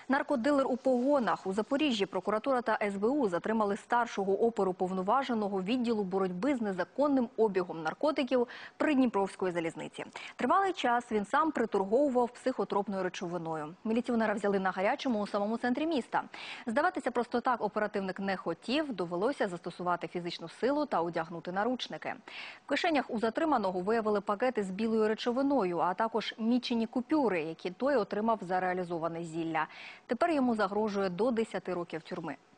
Наркодилер у погонах. У Запоріжжі прокуратура та СБУ затримали старшого оперуповноваженого відділу боротьби з незаконним обігом наркотиків Придніпровської залізниці. Тривалий час він сам приторговував психотропною речовиною. Міліціонера взяли на гарячому у самому центрі міста. Здаватися просто так оперативник не хотів, довелося застосувати фізичну силу та одягнути наручники. В кишенях у затриманого виявили пакети з білою речовиною, а також мічені купюри, які той отримав за реалізоване зілля. Тепер йому загрожує до 10 років тюрми.